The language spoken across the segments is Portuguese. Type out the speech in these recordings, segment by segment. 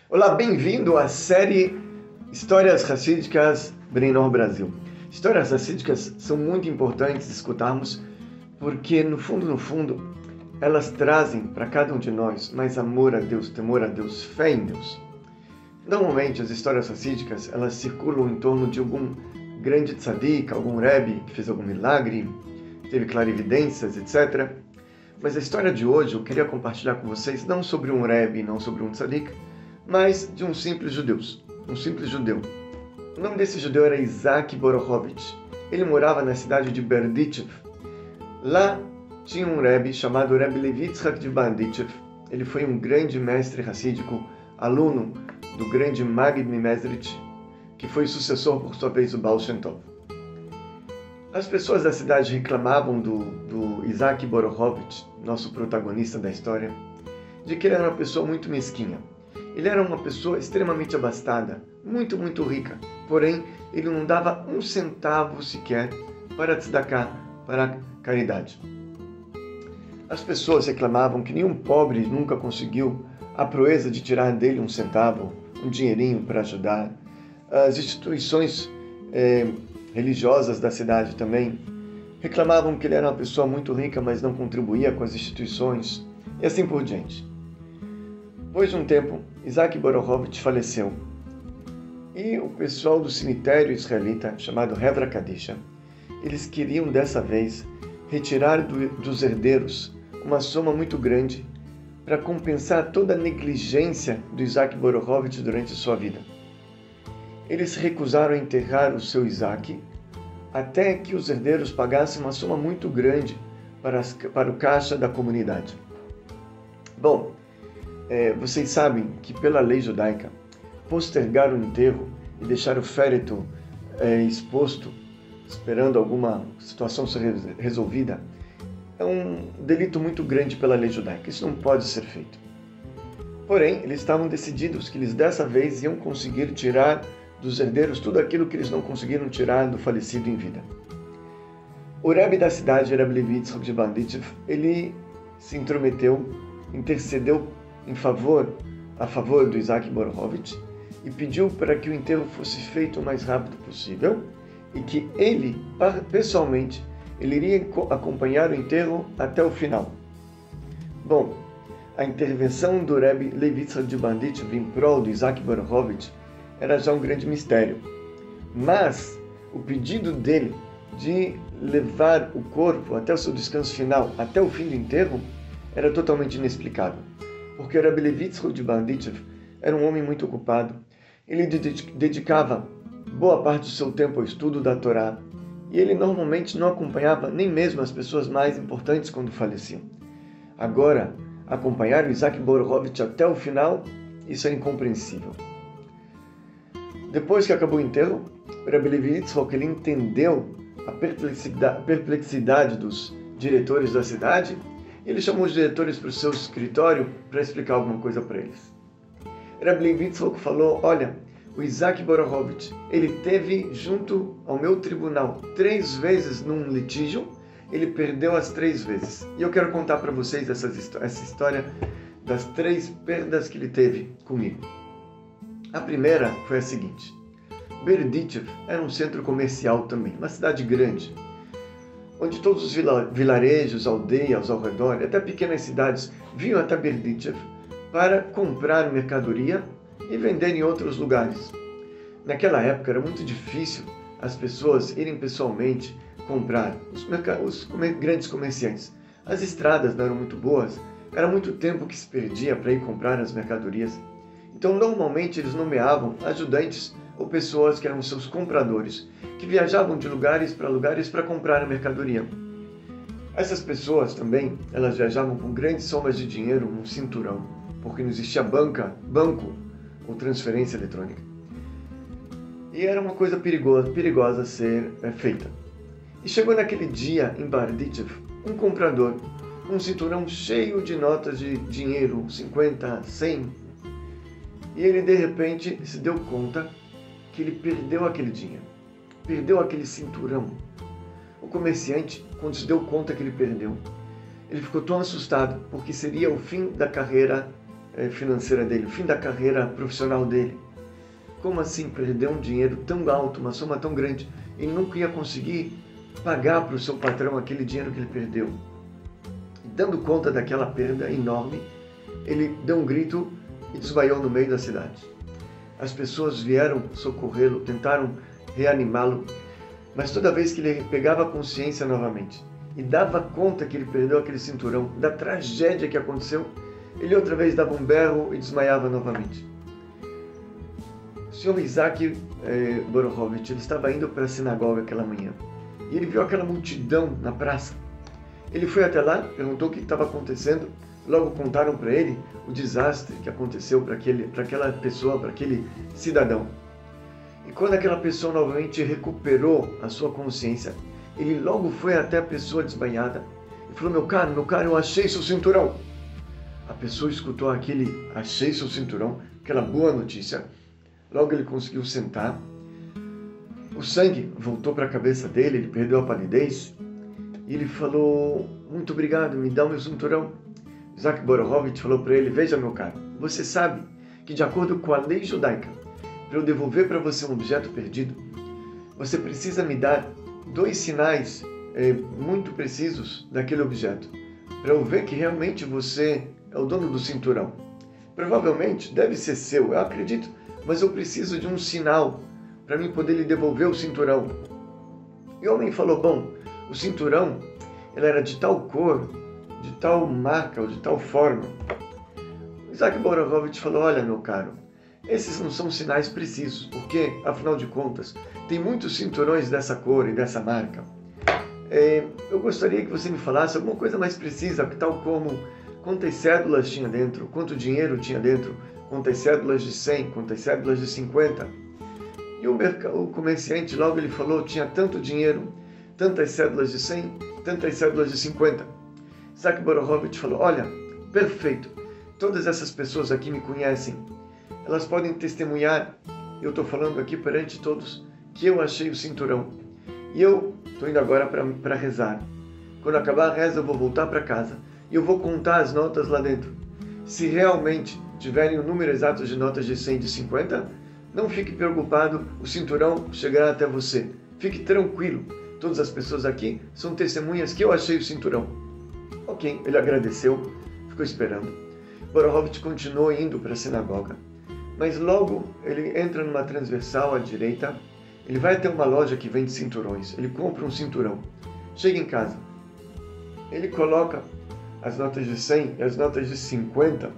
Olá, bem-vindo à série Histórias Hassídicas Bnei Brasil. Histórias hassídicas são muito importantes escutarmos porque, no fundo, elas trazem para cada um de nós mais amor a Deus, temor a Deus, fé em Deus. Normalmente, as histórias hassídicas, elas circulam em torno de algum grande tzadik, algum rebbe que fez algum milagre, teve clarividências, etc. Mas a história de hoje eu queria compartilhar com vocês não sobre um rebbe, não sobre um tzadik, mas de um simples judeu. O nome desse judeu era Isaac Borovitch. Ele morava na cidade de Berdichev. Lá tinha um rebbe chamado Rebbe Levi Yitzhak de Berdichev. Ele foi um grande mestre hassídico, aluno do grande Maggid Mimezrich, que foi sucessor, por sua vez, do Baal Shem Tov. As pessoas da cidade reclamavam do Isaac Borovitch, nosso protagonista da história, de que ele era uma pessoa muito mesquinha. Ele era uma pessoa extremamente abastada, muito rica, porém ele não dava um centavo sequer para tzedakah, para caridade. As pessoas reclamavam que nenhum pobre nunca conseguiu a proeza de tirar dele um centavo, um dinheirinho para ajudar. As instituições religiosas da cidade também reclamavam que ele era uma pessoa muito rica, mas não contribuía com as instituições, e assim por diante. Depois de um tempo, Isaac Borovitch faleceu. E o pessoal do cemitério israelita, chamado Hevra Kadisha, eles queriam dessa vez retirar dos herdeiros uma soma muito grande para compensar toda a negligência do Isaac Borovitch durante sua vida. Eles recusaram a enterrar o seu Isaac até que os herdeiros pagassem uma soma muito grande para o caixa da comunidade. Bom, vocês sabem que pela lei judaica, postergar o enterro e deixar o féretro exposto, esperando alguma situação ser resolvida, é um delito muito grande pela lei judaica. Isso não pode ser feito. Porém, eles estavam decididos que eles dessa vez iam conseguir tirar dos herdeiros tudo aquilo que eles não conseguiram tirar do falecido em vida. O rebbe da cidade, Rebbe Levi Yitzhak de Berdichev, ele se intrometeu, intercedeu a favor do Isaac Borovitch e pediu para que o enterro fosse feito o mais rápido possível e que ele, pessoalmente, ele iria acompanhar o enterro até o final. Bom, a intervenção do Rebbe Levi Yitzhak de Berdichev em prol do Isaac Borovitch era já um grande mistério, mas o pedido dele de levar o corpo até o seu descanso final, até o fim do enterro, era totalmente inexplicável. Porque o Rebbe Levi Yitzhak de Berdichev era um homem muito ocupado. Ele dedicava boa parte do seu tempo ao estudo da Torá, e ele normalmente não acompanhava nem mesmo as pessoas mais importantes quando faleciam. Agora, acompanhar o Isaac Borovitch até o final, isso é incompreensível. Depois que acabou o enterro, o Rebbe Levi Yitzhak, ele entendeu a perplexidade dos diretores da cidade. Ele chamou os diretores para o seu escritório para explicar alguma coisa para eles. Rebbe Levi Yitzhak falou: olha, o Isaac Borovitch, ele teve junto ao meu tribunal 3 vezes num litígio, ele perdeu as 3 vezes. E eu quero contar para vocês essa história das 3 perdas que ele teve comigo. A primeira foi a seguinte: Berdichev era um centro comercial também, uma cidade grande, onde todos os vilarejos, aldeias ao redor, até pequenas cidades, vinham até Berdichev para comprar mercadoria e vender em outros lugares. Naquela época era muito difícil as pessoas irem pessoalmente comprar, os grandes comerciantes. As estradas não eram muito boas, era muito tempo que se perdia para ir comprar as mercadorias. Então, normalmente, eles nomeavam ajudantes ou pessoas que eram seus compradores, que viajavam de lugares para comprar a mercadoria. Essas pessoas também, elas viajavam com grandes somas de dinheiro num cinturão, porque não existia banco ou transferência eletrônica. E era uma coisa perigosa a ser feita. E chegou naquele dia em Berdichev um comprador com um cinturão cheio de notas de dinheiro, 50, 100. E ele, de repente, se deu conta que ele perdeu aquele dinheiro, perdeu aquele cinturão. O comerciante, quando se deu conta que ele perdeu, ele ficou tão assustado, porque seria o fim da carreira financeira dele, o fim da carreira profissional dele. Como assim perder um dinheiro tão alto, uma soma tão grande? Ele nunca ia conseguir pagar para o seu patrão aquele dinheiro que ele perdeu. E dando conta daquela perda enorme, ele deu um grito e desmaiou no meio da cidade. As pessoas vieram socorrê-lo, tentaram reanimá-lo, mas toda vez que ele pegava a consciência novamente e dava conta que ele perdeu aquele cinturão, da tragédia que aconteceu, ele outra vez dava um berro e desmaiava novamente. O senhor Isaac Borovitch, ele estava indo para a sinagoga aquela manhã e ele viu aquela multidão na praça. Ele foi até lá, perguntou o que estava acontecendo. Logo contaram para ele o desastre que aconteceu para aquela pessoa, para aquele cidadão. E quando aquela pessoa novamente recuperou a sua consciência, ele logo foi até a pessoa desmaiada e falou: meu caro, eu achei seu cinturão. A pessoa escutou aquele achei seu cinturão, aquela boa notícia. Logo ele conseguiu sentar. O sangue voltou para a cabeça dele, ele perdeu a palidez. E ele falou: muito obrigado, me dá o meu cinturão. Isaac Borovitch falou para ele: veja, meu caro, você sabe que de acordo com a lei judaica, para eu devolver para você um objeto perdido, você precisa me dar 2 sinais muito precisos daquele objeto, para eu ver que realmente você é o dono do cinturão. Provavelmente deve ser seu, eu acredito, mas eu preciso de um sinal para mim poder lhe devolver o cinturão. E o homem falou: bom, o cinturão ele era de tal cor, de tal marca ou de tal forma. Isaac Borovitch falou: olha, meu caro, esses não são sinais precisos, porque, afinal de contas, tem muitos cinturões dessa cor e dessa marca. Eu gostaria que você me falasse alguma coisa mais precisa, tal como quantas cédulas tinha dentro, quanto dinheiro tinha dentro, quantas cédulas de 100, quantas cédulas de 50. E o comerciante logo ele falou: tinha tanto dinheiro, tantas cédulas de 100, tantas cédulas de 50. Isaac Borovitch falou: olha, perfeito, todas essas pessoas aqui me conhecem, elas podem testemunhar, eu estou falando aqui perante todos, que eu achei o cinturão. E eu estou indo agora para rezar. Quando acabar a reza eu vou voltar para casa e eu vou contar as notas lá dentro. Se realmente tiverem o número exato de notas de 100 e de 50, não fique preocupado, o cinturão chegará até você. Fique tranquilo, todas as pessoas aqui são testemunhas que eu achei o cinturão. Ok, ele agradeceu, ficou esperando. Borovitch continuou indo para a sinagoga, mas logo ele entra numa transversal à direita, ele vai até uma loja que vende cinturões, ele compra um cinturão, chega em casa, ele coloca as notas de 100 e as notas de 50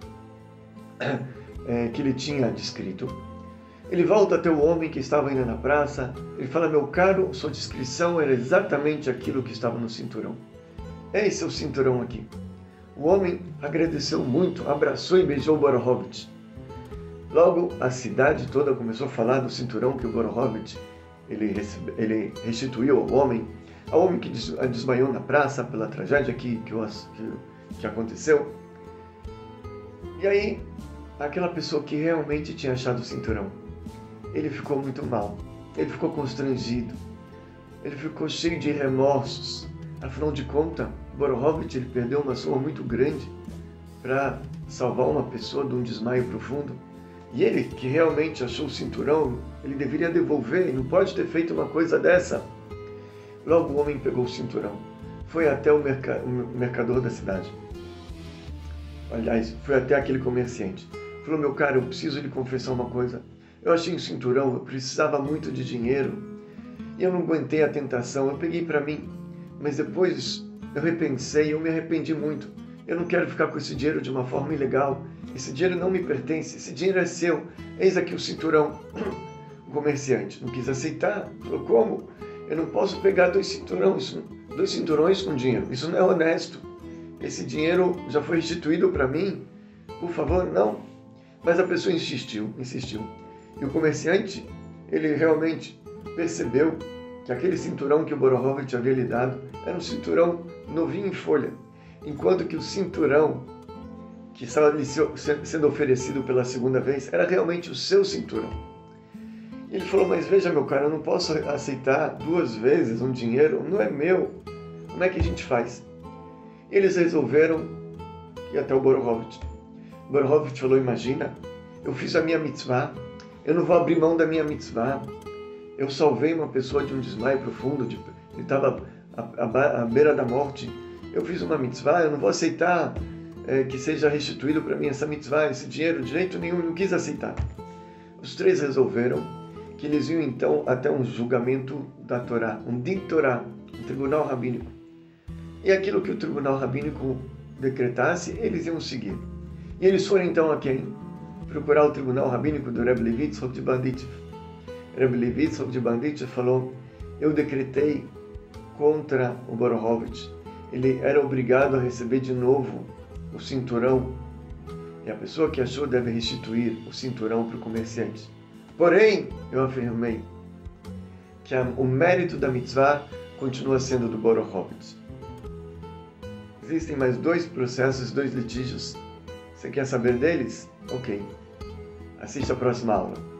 que ele tinha descrito. Ele volta até o homem que estava indo na praça, ele fala: meu caro, sua descrição era exatamente aquilo que estava no cinturão. Esse é o cinturão aqui. O homem agradeceu muito, abraçou e beijou Borovitch. Logo, a cidade toda começou a falar do cinturão que o Borovitch ele restituiu ao homem que desmaiou na praça pela tragédia que aconteceu. E aí, aquela pessoa que realmente tinha achado o cinturão, ele ficou muito mal, ele ficou constrangido, ele ficou cheio de remorsos. Afinal de contas, Borovitch ele perdeu uma soma muito grande para salvar uma pessoa de um desmaio profundo. E ele, que realmente achou o cinturão, ele deveria devolver, e não pode ter feito uma coisa dessa. Logo o homem pegou o cinturão, foi até o mercador da cidade. Aliás, foi até aquele comerciante. Falou: meu caro, eu preciso lhe confessar uma coisa. Eu achei um cinturão, eu precisava muito de dinheiro e eu não aguentei a tentação, eu peguei para mim. Mas depois eu repensei, eu me arrependi muito. Eu não quero ficar com esse dinheiro de uma forma ilegal. Esse dinheiro não me pertence, esse dinheiro é seu. Eis aqui o cinturão. O comerciante não quis aceitar. Falou: como? Eu não posso pegar 2 cinturões com dinheiro. Isso não é honesto. Esse dinheiro já foi restituído para mim. Por favor, não. Mas a pessoa insistiu. E o comerciante, ele realmente percebeu que aquele cinturão que o Borovitch havia lhe dado era um cinturão novinho em folha, enquanto que o cinturão que estava lhe sendo oferecido pela segunda vez era realmente o seu cinturão. Ele falou: mas veja, meu caro, eu não posso aceitar 2 vezes um dinheiro, não é meu. Como é que a gente faz? Eles resolveram ir até o Borovitch. Borovitch falou, imagina, eu fiz a minha mitzvah, eu não vou abrir mão da minha mitzvah. Eu salvei uma pessoa de um desmaio profundo, ele estava à beira da morte. Eu fiz uma mitzvah, eu não vou aceitar que seja restituído para mim essa mitzvah, esse dinheiro, de jeito nenhum, não quis aceitar. Os três resolveram que eles iam então até um julgamento da Torá, um din Torá, um tribunal rabínico. E aquilo que o tribunal rabínico decretasse, eles iam seguir. E eles foram então a quem? Procurar o tribunal rabínico do Rebbe Levitzchok de Banditchev. Rebbe Levitzchok de Banditchev falou, eu decretei contra o Borovitch. Ele era obrigado a receber de novo o cinturão. E a pessoa que achou deve restituir o cinturão para o comerciante. Porém, eu afirmei que o mérito da mitzvah continua sendo do Borovitch. Existem mais 2 processos, 2 litígios. Você quer saber deles? Ok. Assista a próxima aula.